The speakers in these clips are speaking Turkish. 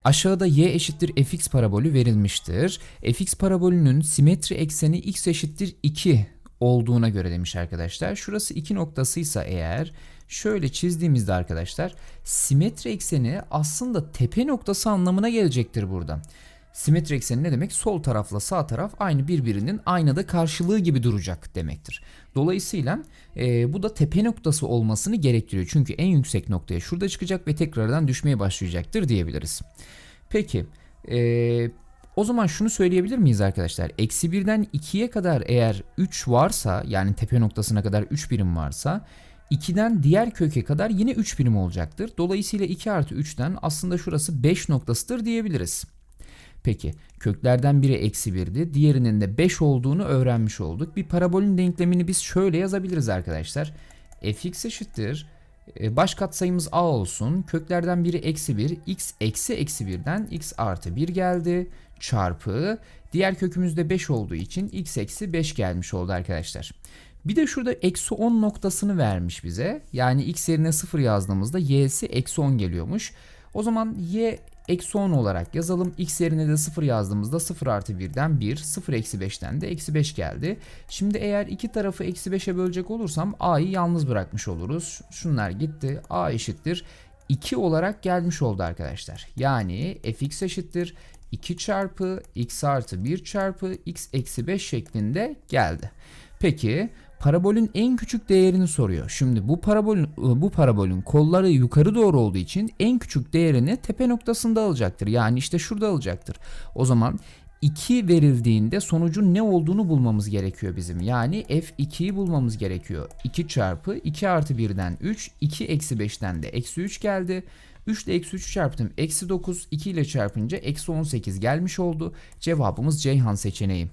Aşağıda y eşittir fx parabolü verilmiştir. Fx parabolünün simetri ekseni x eşittir 2 olduğuna göre demiş arkadaşlar. Şurası 2 noktasıysa eğer şöyle çizdiğimizde arkadaşlar simetri ekseni aslında tepe noktası anlamına gelecektir burada. Simetri ekseni ne demek? Sol tarafla sağ taraf aynı birbirinin aynada karşılığı gibi duracak demektir. Dolayısıyla bu da tepe noktası olmasını gerektiriyor. Çünkü en yüksek noktaya şurada çıkacak ve tekrardan düşmeye başlayacaktır diyebiliriz. Peki o zaman şunu söyleyebilir miyiz arkadaşlar? Eksi 1'den 2'ye kadar eğer 3 varsa, yani tepe noktasına kadar 3 birim varsa 2'den diğer köke kadar yine 3 birim olacaktır. Dolayısıyla 2 artı 3'ten aslında şurası 5 noktasıdır diyebiliriz. Peki köklerden biri eksi 1'di. Diğerinin de 5 olduğunu öğrenmiş olduk. Bir parabolün denklemini biz şöyle yazabiliriz arkadaşlar. Fx eşittir. Baş katsayımız a olsun. Köklerden biri eksi 1. X eksi 1'den x artı 1 geldi. Çarpı. Diğer kökümüz de 5 olduğu için x eksi 5 gelmiş oldu arkadaşlar. Bir de şurada eksi 10 noktasını vermiş bize. Yani x yerine 0 yazdığımızda y'si eksi 10 geliyormuş. O zaman y eksi 10 olarak yazalım. X yerine de 0 yazdığımızda 0 artı 1'den 1, 0 eksi 5'ten de eksi 5 geldi. Şimdi eğer iki tarafı eksi 5'e bölecek olursam a'yı yalnız bırakmış oluruz. Şunlar gitti. A eşittir 2 olarak gelmiş oldu arkadaşlar. Yani fx eşittir 2 çarpı x artı 1 çarpı x eksi 5 şeklinde geldi. Peki parabolün en küçük değerini soruyor. Şimdi bu parabolün kolları yukarı doğru olduğu için en küçük değerini tepe noktasında alacaktır. Yani işte şurada alacaktır. O zaman 2 verildiğinde sonucun ne olduğunu bulmamız gerekiyor bizim. Yani f2'yi bulmamız gerekiyor. 2 çarpı 2 artı 1'den 3, 2 eksi 5'ten de eksi 3 geldi. 3 ile eksi 3 çarptım. Eksi 9, 2 ile çarpınca eksi 18 gelmiş oldu. Cevabımız Ceyhan seçeneği.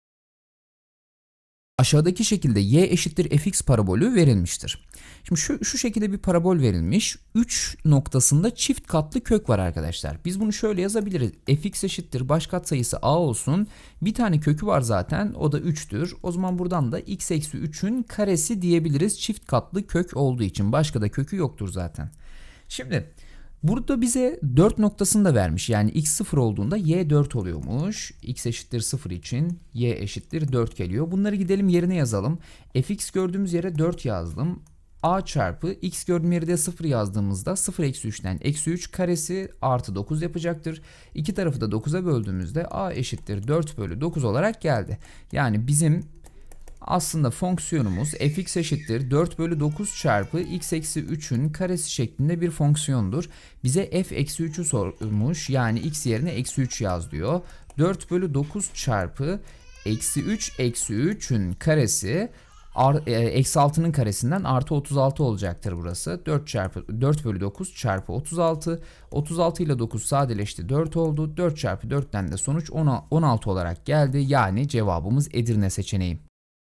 Aşağıdaki şekilde y eşittir fx parabolü verilmiştir. Şimdi şu şekilde bir parabol verilmiş. 3 noktasında çift katlı kök var arkadaşlar. Biz bunu şöyle yazabiliriz. Fx eşittir baş katsayısı a olsun. Bir tane kökü var zaten, o da 3'tür. O zaman buradan da x eksi 3'ün karesi diyebiliriz. Çift katlı kök olduğu için. Başka da kökü yoktur zaten. Şimdi burada bize 4 noktasını da vermiş. Yani x 0 olduğunda y 4 oluyormuş. X eşittir 0 için y eşittir 4 geliyor. Bunları gidelim yerine yazalım. Fx gördüğümüz yere 4 yazdım. A çarpı x gördüğüm yere de 0 yazdığımızda 0 eksi 3'ten eksi 3 karesi artı 9 yapacaktır. İki tarafı da 9'a böldüğümüzde a eşittir 4 bölü 9 olarak geldi. Yani bizim aslında fonksiyonumuz fx eşittir 4 bölü 9 çarpı x eksi 3'ün karesi şeklinde bir fonksiyondur. Bize f eksi 3'ü sormuş, yani x yerine eksi 3 yaz diyor. 4 bölü 9 çarpı eksi 3 eksi 3'ün karesi eksi 6'nın karesinden artı 36 olacaktır burası. 4 bölü 9 çarpı 36. 36 ile 9 sadeleşti, 4 oldu. 4 çarpı 4'ten de sonuç 16 olarak geldi. Yani cevabımız Edirne seçeneği.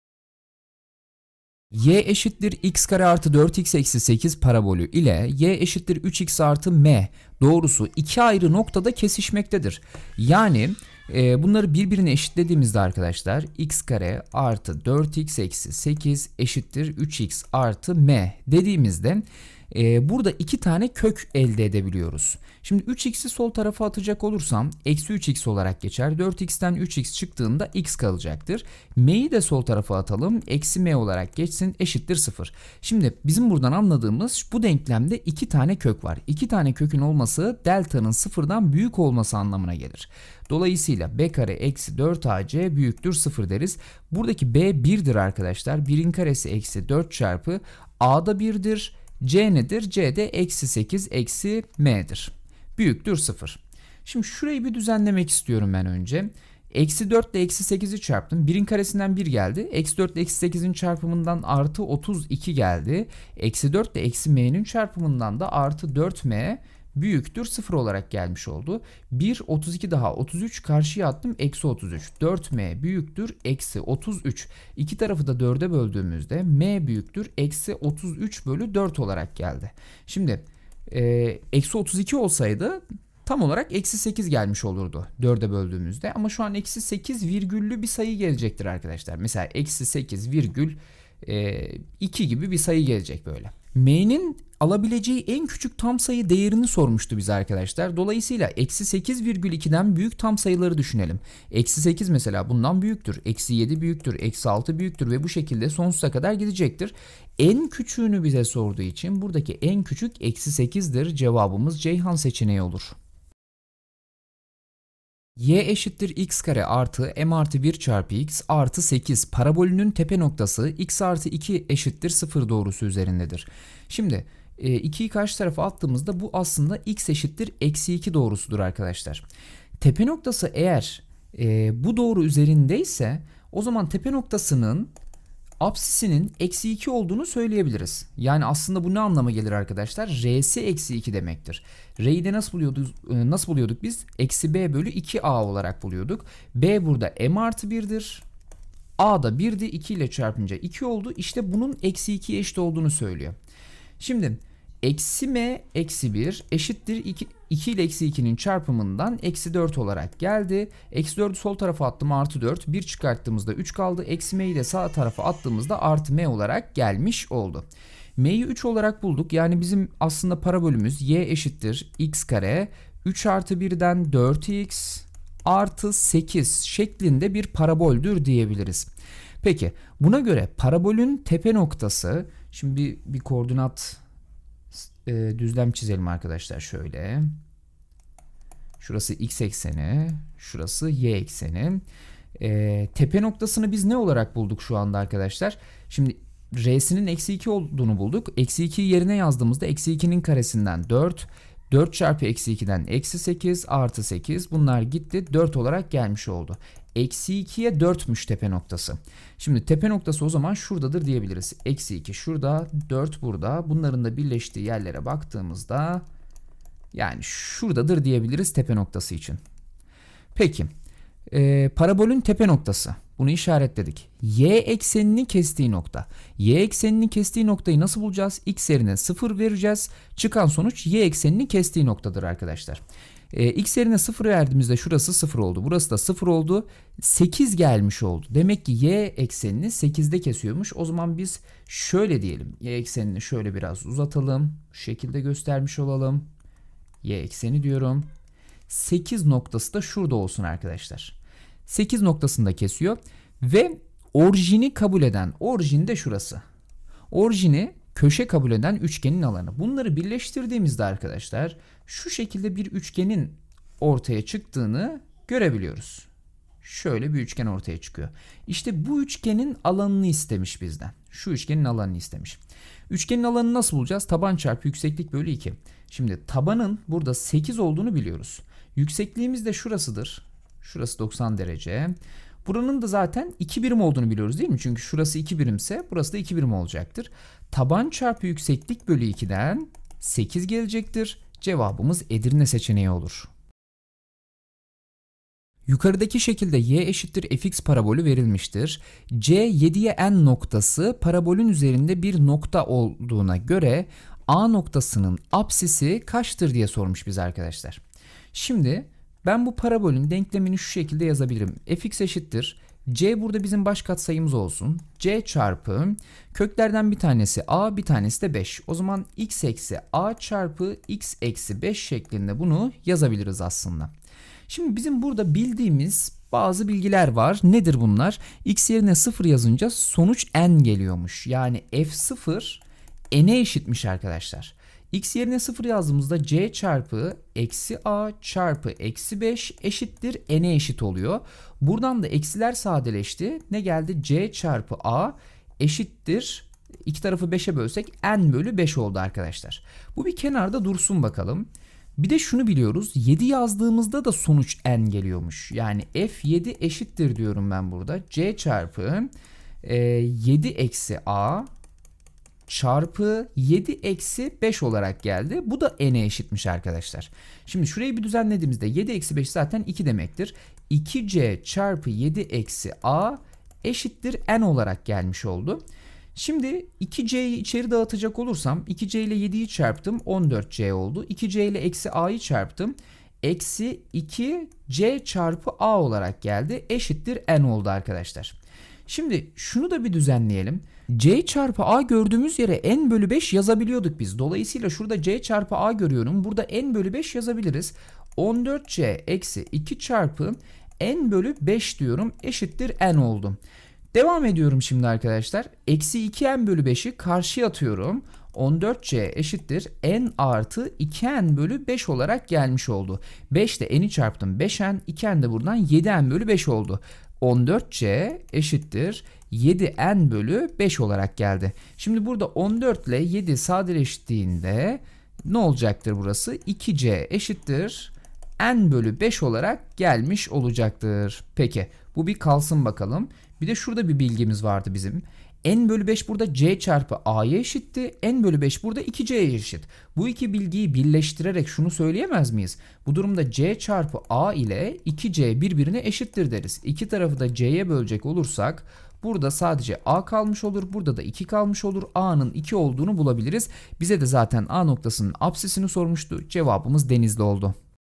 Y eşittir x kare artı 4x eksi 8 parabolü ile y eşittir 3x artı m doğrusu iki ayrı noktada kesişmektedir. Yani bunları birbirine eşitlediğimizde arkadaşlar x kare artı 4x eksi 8 eşittir 3x artı m dediğimizde burada iki tane kök elde edebiliyoruz. Şimdi 3x'i sol tarafa atacak olursam eksi 3x olarak geçer. 4x'ten 3x çıktığında x kalacaktır. M'yi de sol tarafa atalım. Eksi m olarak geçsin, eşittir 0. Şimdi bizim buradan anladığımız bu denklemde iki tane kök var. İki tane kökün olması delta'nın 0'dan büyük olması anlamına gelir. Dolayısıyla b kare eksi 4ac büyüktür 0 deriz. Buradaki b 1'dir arkadaşlar. 1'in karesi eksi 4 çarpı a da 1'dir. C nedir? C de eksi 8 eksi m'dir. Büyüktür 0. Şimdi şurayı bir düzenlemek istiyorum ben önce. Eksi 4 ile eksi 8'i çarptım. 1'in karesinden 1 geldi. Eksi 4 ile eksi 8'in çarpımından artı 32 geldi. Eksi 4 ile eksi m'nin çarpımından da artı 4m büyüktür 0 olarak gelmiş oldu. 1, 32 daha 33 karşıya attım. Eksi 33. 4m büyüktür eksi 33. İki tarafı da 4'e böldüğümüzde m büyüktür eksi 33 bölü 4 olarak geldi. Şimdi eksi 32 olsaydı tam olarak eksi 8 gelmiş olurdu 4'e böldüğümüzde. Ama şu an eksi 8 virgüllü bir sayı gelecektir arkadaşlar. Mesela eksi 8 virgül 2 gibi bir sayı gelecek böyle. M'nin alabileceği en küçük tam sayı değerini sormuştu bize arkadaşlar. Dolayısıyla eksi 8,2'den büyük tam sayıları düşünelim. Eksi 8 mesela bundan büyüktür. Eksi 7 büyüktür. Eksi 6 büyüktür ve bu şekilde sonsuza kadar gidecektir. En küçüğünü bize sorduğu için buradaki en küçük eksi 8'dir. Cevabımız Ceyhan seçeneği olur. Y eşittir x kare artı m artı 1 çarpı x artı 8 parabolünün tepe noktası x artı 2 eşittir 0 doğrusu üzerindedir. Şimdi 2'yi karşı tarafa attığımızda bu aslında x eşittir eksi 2 doğrusudur arkadaşlar. Tepe noktası eğer bu doğru üzerindeyse o zaman tepe noktasının apsisinin eksi 2 olduğunu söyleyebiliriz. Yani aslında bu ne anlama gelir arkadaşlar? R'si eksi 2 demektir. R'yi de nasıl buluyorduk biz? Eksi b bölü 2a olarak buluyorduk. B burada m artı 1'dir. A da 1'di. 2 ile çarpınca 2 oldu. İşte bunun eksi 2'ye eşit olduğunu söylüyor. Şimdi eksi m eksi 1 eşittir 2 ile eksi 2'nin çarpımından eksi 4 olarak geldi. Eksi 4'ü sol tarafa attım artı 4. 1 çıkarttığımızda 3 kaldı. Eksi m'yi de sağ tarafa attığımızda artı m olarak gelmiş oldu. M'yi 3 olarak bulduk. Yani bizim aslında parabolümüz y eşittir x kare 3 artı 1'den 4x artı 8 şeklinde bir paraboldür diyebiliriz. Peki buna göre parabolün tepe noktası, şimdi bir koordinat düzlem çizelim arkadaşlar şöyle. Şurası x ekseni, şurası y ekseni. Tepe noktasını biz ne olarak bulduk şu anda arkadaşlar? Şimdi r'sinin eksi 2 olduğunu bulduk. Eksi 2'yi yerine yazdığımızda eksi 2'nin karesinden 4. 4 çarpı eksi 2'den eksi 8 artı 8. Bunlar gitti. 4 olarak gelmiş oldu. Eksi 2'ye 4'müş tepe noktası. Şimdi tepe noktası o zaman şuradadır diyebiliriz. Eksi 2 şurada, 4 burada. Bunların da birleştiği yerlere baktığımızda yani şuradadır diyebiliriz tepe noktası için. Peki parabolün tepe noktası. Bunu işaretledik. Y eksenini kestiği nokta. Y eksenini kestiği noktayı nasıl bulacağız? X yerine 0 vereceğiz. Çıkan sonuç y eksenini kestiği noktadır arkadaşlar. X yerine 0 verdiğimizde şurası 0 oldu. Burası da 0 oldu. 8 gelmiş oldu. Demek ki y eksenini 8'de kesiyormuş. O zaman biz şöyle diyelim. Y eksenini şöyle biraz uzatalım. Bu şekilde göstermiş olalım. Y ekseni diyorum. 8 noktası da şurada olsun arkadaşlar. 8 noktasında kesiyor ve orijini kabul eden, orijin de şurası. Orijini köşe kabul eden üçgenin alanı. Bunları birleştirdiğimizde arkadaşlar şu şekilde bir üçgenin ortaya çıktığını görebiliyoruz. Şöyle bir üçgen ortaya çıkıyor. İşte bu üçgenin alanını istemiş bizden. Şu üçgenin alanını istemiş. Üçgenin alanını nasıl bulacağız? Taban çarpı yükseklik bölü 2. Şimdi tabanın burada 8 olduğunu biliyoruz. Yüksekliğimiz de şurasıdır. Şurası 90 derece. Buranın da zaten 2 birim olduğunu biliyoruz değil mi? Çünkü şurası 2 birimse burası da 2 birim olacaktır. Taban çarpı yükseklik bölü 2'den 8 gelecektir. Cevabımız Edirne seçeneği olur. Yukarıdaki şekilde y eşittir fx parabolü verilmiştir. C 7'ye n noktası parabolün üzerinde bir nokta olduğuna göre A noktasının apsisi kaçtır diye sormuş bize arkadaşlar. Şimdi ben bu parabolün denklemini şu şekilde yazabilirim. Fx eşittir. C burada bizim baş katsayımız olsun. C çarpı köklerden bir tanesi a, bir tanesi de 5. O zaman x eksi a çarpı x eksi 5 şeklinde bunu yazabiliriz aslında. Şimdi bizim burada bildiğimiz bazı bilgiler var. Nedir bunlar? X yerine 0 yazınca sonuç n geliyormuş. Yani f0 n'e eşitmiş arkadaşlar. X yerine 0 yazdığımızda c çarpı eksi a çarpı eksi 5 eşittir n'e eşit oluyor. Buradan da eksiler sadeleşti. Ne geldi? C çarpı a eşittir. İki tarafı 5'e bölsek n bölü 5 oldu arkadaşlar. Bu bir kenarda dursun bakalım. Bir de şunu biliyoruz. 7 yazdığımızda da sonuç n geliyormuş. Yani f7 eşittir diyorum ben burada. C çarpı 7 eksi a çarpı 7 eksi 5 olarak geldi. Bu da n'e eşitmiş arkadaşlar. Şimdi şurayı bir düzenlediğimizde 7 eksi 5 zaten 2 demektir. 2c çarpı 7 eksi a eşittir n olarak gelmiş oldu. Şimdi 2c'yi içeri dağıtacak olursam 2c ile 7'yi çarptım 14c oldu. 2c ile eksi a'yı çarptım. Eksi 2c çarpı a olarak geldi. Eşittir n oldu arkadaşlar. Şimdi şunu da bir düzenleyelim. C çarpı A gördüğümüz yere n bölü 5 yazabiliyorduk biz. Dolayısıyla şurada C çarpı A görüyorum. Burada n bölü 5 yazabiliriz. 14C eksi 2 çarpı n bölü 5 diyorum, eşittir n oldu. Devam ediyorum şimdi arkadaşlar. Eksi 2n bölü 5'i karşıya atıyorum. 14c eşittir n artı 2n bölü 5 olarak gelmiş oldu. 5 de n'i çarptım 5n, 2n de buradan 7n bölü 5 oldu. 14c eşittir 7n bölü 5 olarak geldi. Şimdi burada 14 ile 7 sadeleştiğinde ne olacaktır burası? 2c eşittir n bölü 5 olarak gelmiş olacaktır. Peki bu bir kalsın bakalım. Bir de şurada bir bilgimiz vardı bizim. N bölü 5 burada c çarpı a'ya eşitti. N bölü 5 burada 2c'ye eşit. Bu iki bilgiyi birleştirerek şunu söyleyemez miyiz? Bu durumda c çarpı a ile 2c birbirine eşittir deriz. İki tarafı da c'ye bölecek olursak burada sadece a kalmış olur. Burada da 2 kalmış olur. A'nın 2 olduğunu bulabiliriz. Bize de zaten A noktasının apsisini sormuştu. Cevabımız Denizli oldu.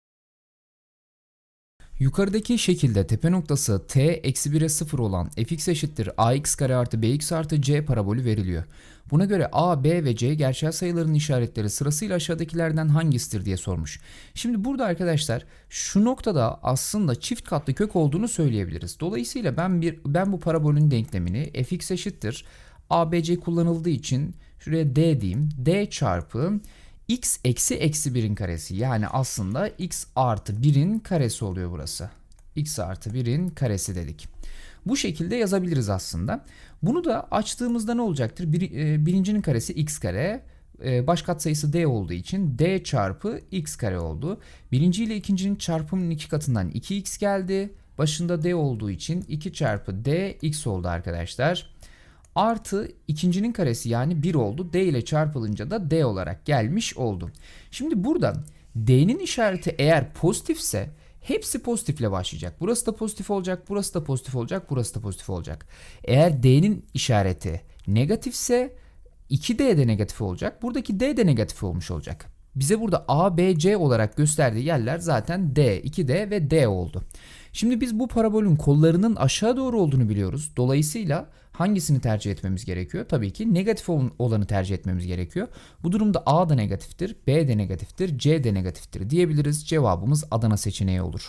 Yukarıdaki şekilde tepe noktası t eksi 1'e 0 olan fx eşittir ax kare artı bx artı c parabolü veriliyor. Buna göre a, b ve c gerçel sayıların işaretleri sırasıyla aşağıdakilerden hangisidir diye sormuş. Şimdi burada arkadaşlar şu noktada aslında çift katlı kök olduğunu söyleyebiliriz. Dolayısıyla ben bu parabolün denklemini fx eşittir abc kullanıldığı için şuraya d diyeyim. D çarpı x eksi eksi 1'in karesi, yani aslında x artı 1'in karesi oluyor burası. X artı 1'in karesi dedik. Bu şekilde yazabiliriz aslında. Bunu da açtığımızda ne olacaktır? Birincinin karesi x kare. Baş katsayısı d olduğu için d çarpı x kare oldu. Birinci ile ikincinin çarpımının 2 katından 2x geldi. Başında d olduğu için 2 çarpı d x oldu arkadaşlar. Artı ikincinin karesi yani 1 oldu. D ile çarpılınca da D olarak gelmiş oldu. Şimdi buradan D'nin işareti eğer pozitifse hepsi pozitifle başlayacak. Burası da pozitif olacak, burası da pozitif olacak, burası da pozitif olacak. Eğer D'nin işareti negatifse 2D de negatif olacak. Buradaki D de negatif olmuş olacak. Bize burada A, B, C olarak gösterdiği yerler zaten D, 2D ve D oldu. Şimdi biz bu parabolün kollarının aşağı doğru olduğunu biliyoruz. Dolayısıyla hangisini tercih etmemiz gerekiyor? Tabii ki negatif olanı tercih etmemiz gerekiyor. Bu durumda A da negatiftir, B de negatiftir, C de negatiftir diyebiliriz. Cevabımız Adana seçeneği olur.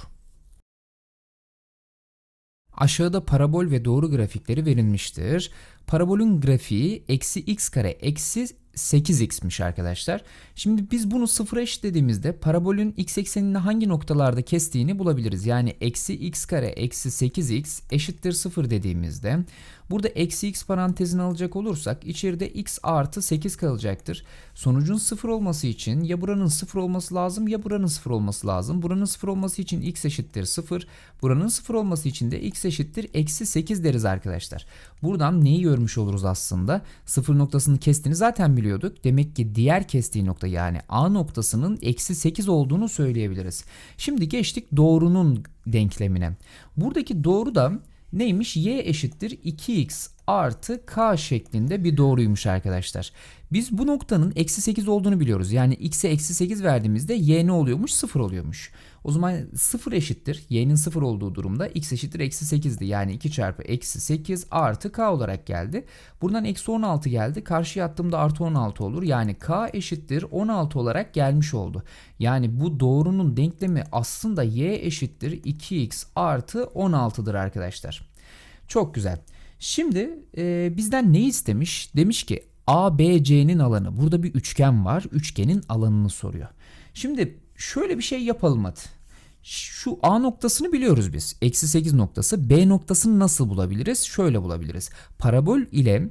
Aşağıda parabol ve doğru grafikleri verilmiştir. Parabolün grafiği eksi x kare eksi 8x'miş arkadaşlar. Şimdi biz bunu sıfıra eşitlediğimizde parabolün x eksenini hangi noktalarda kestiğini bulabiliriz. Yani eksi x kare eksi 8x eşittir 0 dediğimizde burada eksi x parantezini alacak olursak içeride x artı 8 kalacaktır. Sonucun 0 olması için ya buranın 0 olması lazım ya buranın 0 olması lazım. Buranın 0 olması için x eşittir 0. Buranın 0 olması için de x eşittir eksi 8 deriz arkadaşlar. Buradan neyi görmüş oluruz aslında? 0 noktasını kestiğini zaten biliyorduk. Demek ki diğer kestiği nokta yani A noktasının eksi 8 olduğunu söyleyebiliriz. Şimdi geçtik doğrunun denklemine. Buradaki doğru da neymiş? Y eşittir 2x artı k şeklinde bir doğruymuş arkadaşlar. Biz bu noktanın eksi 8 olduğunu biliyoruz. Yani x'e eksi 8 verdiğimizde y ne oluyormuş? 0 oluyormuş. O zaman 0 eşittir. Y'nin 0 olduğu durumda x eşittir eksi 8'di. Yani 2 çarpı eksi 8 artı k olarak geldi. Buradan eksi 16 geldi. Karşıya attığımda artı 16 olur. Yani k eşittir 16 olarak gelmiş oldu. Yani bu doğrunun denklemi aslında y eşittir 2x artı 16'dır arkadaşlar. Çok güzel. Şimdi bizden ne istemiş? Demiş ki ABC'nin alanı. Burada bir üçgen var. Üçgenin alanını soruyor. Şimdi şöyle bir şey yapalım hadi. Şu A noktasını biliyoruz biz. Eksi 8 noktası. B noktasını nasıl bulabiliriz? Şöyle bulabiliriz. Parabol ile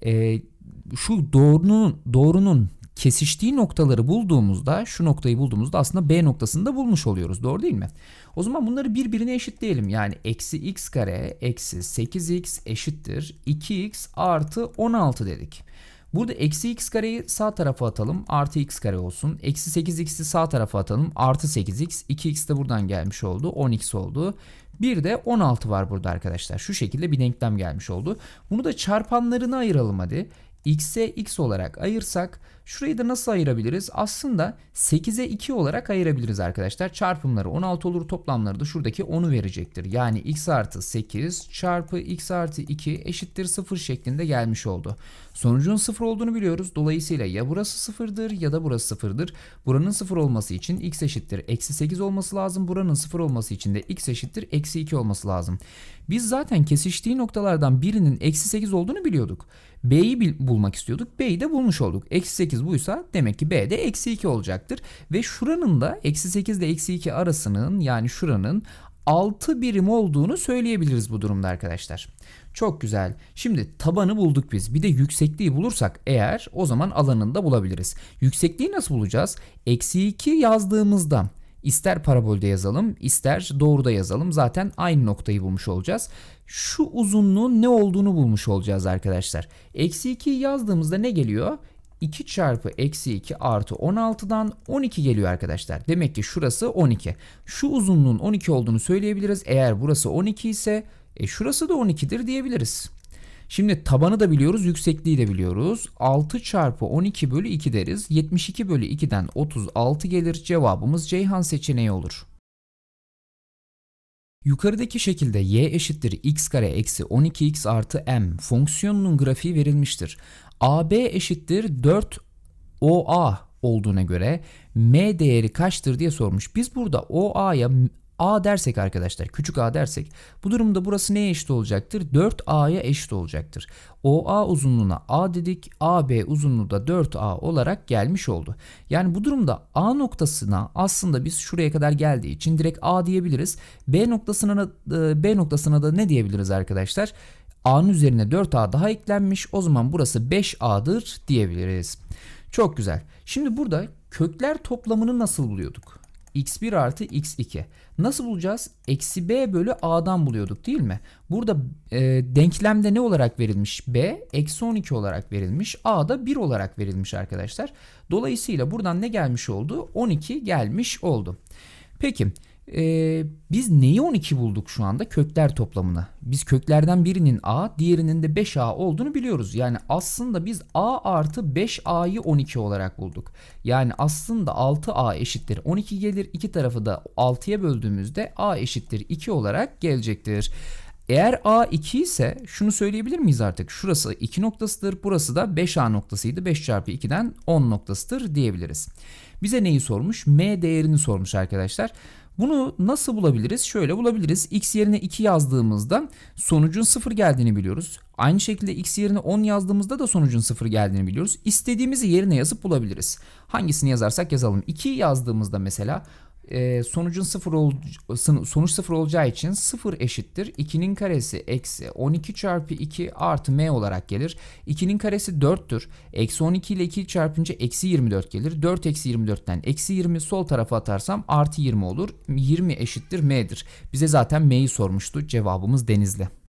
şu doğrunun kesiştiği noktaları bulduğumuzda, şu noktayı bulduğumuzda aslında B noktasını da bulmuş oluyoruz. Doğru değil mi? O zaman bunları birbirine eşitleyelim. Yani eksi x kare eksi 8x eşittir 2x artı 16 dedik. Burada eksi x kareyi sağ tarafa atalım. Artı x kare olsun. Eksi 8x'i sağ tarafa atalım. Artı 8x. 2x de buradan gelmiş oldu. 10x oldu. Bir de 16 var burada arkadaşlar. Şu şekilde bir denklem gelmiş oldu. Bunu da çarpanlarına ayıralım hadi. X'e x olarak ayırsak Şurayı da nasıl ayırabiliriz? Aslında 8'e 2 olarak ayırabiliriz arkadaşlar. Çarpımları 16 olur, toplamları da şuradaki 10'u verecektir. Yani x artı 8 çarpı x artı 2 eşittir 0 şeklinde gelmiş oldu. Sonucun 0 olduğunu biliyoruz. Dolayısıyla ya burası 0'dır ya da burası 0'dır. Buranın 0 olması için x eşittir eksi 8 olması lazım. Buranın 0 olması için de x eşittir eksi 2 olması lazım. Biz zaten kesiştiği noktalardan birinin eksi 8 olduğunu biliyorduk. B'yi bulmak istiyorduk. B'yi de bulmuş olduk. Eksi 8 buysa demek ki B de eksi 2 olacaktır. Ve şuranın da eksi 8 ile eksi 2 arasının, yani şuranın 6 birim olduğunu söyleyebiliriz bu durumda arkadaşlar. Çok güzel. Şimdi tabanı bulduk biz. Bir de yüksekliği bulursak eğer, o zaman alanını da bulabiliriz. Yüksekliği nasıl bulacağız? Eksi 2 yazdığımızda ister parabolde yazalım, ister doğruda yazalım. Zaten aynı noktayı bulmuş olacağız. Şu uzunluğun ne olduğunu bulmuş olacağız arkadaşlar. Eksi 2'yi yazdığımızda ne geliyor? 2 çarpı eksi 2 artı 16'dan 12 geliyor arkadaşlar. Demek ki şurası 12. Şu uzunluğun 12 olduğunu söyleyebiliriz. Eğer burası 12 ise şurası da 12'dir diyebiliriz. Şimdi tabanı da biliyoruz, yüksekliği de biliyoruz. 6 çarpı 12 bölü 2 deriz. 72 bölü 2'den 36 gelir. Cevabımız Ceyhan seçeneği olur. Yukarıdaki şekilde y eşittir x kare eksi 12x artı m fonksiyonunun grafiği verilmiştir. AB eşittir 4 OA olduğuna göre m değeri kaçtır diye sormuş. Biz burada OA'ya A dersek arkadaşlar, küçük a dersek, bu durumda burası neye eşit olacaktır? 4a'ya eşit olacaktır. OA uzunluğuna a dedik, AB uzunluğu da 4a olarak gelmiş oldu. Yani bu durumda A noktasına aslında biz şuraya kadar geldiği için direkt A diyebiliriz. B noktasına da ne diyebiliriz arkadaşlar? A'nın üzerine 4a daha eklenmiş. O zaman burası 5a'dır diyebiliriz. Çok güzel. Şimdi burada kökler toplamını nasıl buluyorduk? x1 artı x2. Nasıl bulacağız? Eksi b bölü a'dan buluyorduk değil mi? Burada denklemde ne olarak verilmiş? B eksi 12 olarak verilmiş. A da 1 olarak verilmiş arkadaşlar. Dolayısıyla buradan ne gelmiş oldu? 12 gelmiş oldu. Peki biz neyi 12 bulduk şu anda? Kökler toplamını. Biz köklerden birinin a, diğerinin de 5a olduğunu biliyoruz. Yani aslında biz a artı 5a'yı 12 olarak bulduk. Yani aslında 6a eşittir 12 gelir. İki tarafı da 6'ya böldüğümüzde a eşittir 2 olarak gelecektir. Eğer a 2 ise şunu söyleyebilir miyiz artık? Şurası 2 noktasıdır. Burası da 5a noktasıydı. 5 çarpı 2'den 10 noktasıdır diyebiliriz. Bize neyi sormuş? M değerini sormuş arkadaşlar. Bunu nasıl bulabiliriz? Şöyle bulabiliriz. X yerine 2 yazdığımızda sonucun 0 geldiğini biliyoruz. Aynı şekilde x yerine 10 yazdığımızda da sonucun 0 geldiğini biliyoruz. İstediğimizi yerine yazıp bulabiliriz. Hangisini yazarsak yazalım. 2 yazdığımızda mesela sonuç 0 olacağı için 0 eşittir 2'nin karesi eksi 12 çarpı 2 artı m olarak gelir. 2'nin karesi 4'tür. Eksi 12 ile 2 çarpınca eksi 24 gelir. 4 eksi 24'ten eksi 20 sol tarafa atarsam artı 20 olur. 20 eşittir m'dir. Bize zaten m'yi sormuştu. Cevabımız Denizli.